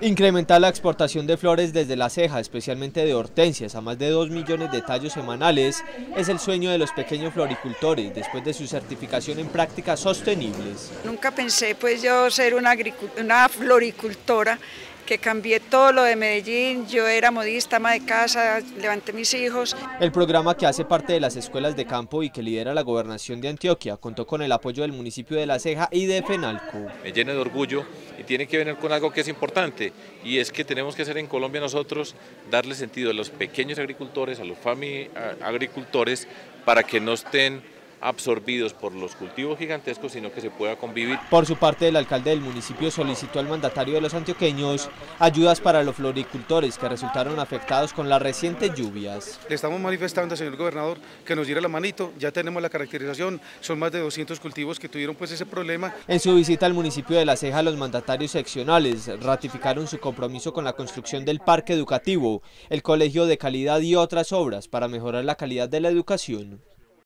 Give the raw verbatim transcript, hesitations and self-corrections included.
Incrementar la exportación de flores desde La Ceja, especialmente de hortensias, a más de dos millones de tallos semanales, es el sueño de los pequeños floricultores después de su certificación en prácticas sostenibles. Nunca pensé pues yo ser una, una floricultora, que cambié todo lo de Medellín. Yo era modista, ama de casa, levanté mis hijos. El programa, que hace parte de las escuelas de campo y que lidera la gobernación de Antioquia, contó con el apoyo del municipio de La Ceja y de FENALCO. Me llena de orgullo y tiene que ver con algo que es importante, y es que tenemos que hacer en Colombia nosotros, darle sentido a los pequeños agricultores, a los family agricultores, para que no estén absorbidos por los cultivos gigantescos, sino que se pueda convivir. Por su parte, el alcalde del municipio solicitó al mandatario de los antioqueños ayudas para los floricultores que resultaron afectados con las recientes lluvias. Le estamos manifestando, señor gobernador, que nos diera la manito. Ya tenemos la caracterización, son más de doscientos cultivos que tuvieron pues ese problema. En su visita al municipio de La Ceja, los mandatarios seccionales ratificaron su compromiso con la construcción del parque educativo, el colegio de calidad y otras obras para mejorar la calidad de la educación.